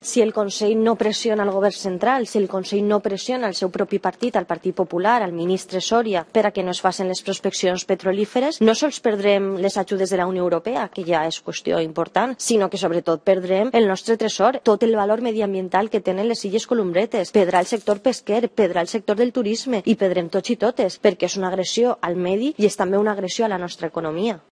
Si el Consell no pressiona el govern central, si el Consell no pressiona el seu propi partit, el Partit Popular, el ministre Soria, per a que no es facin les prospeccions petrolíferes, no sols perdrem les ajudes de la Unió Europea, que ja és qüestió important, sinó que sobretot perdrem el nostre tresor, tot el valor mediambiental que tenen les Illes Columbretes, perdrà el sector pesquer, perdrà el sector del turisme i perdrem tots i totes, perquè és una agressió al medi i és també una agressió a la nostra economia.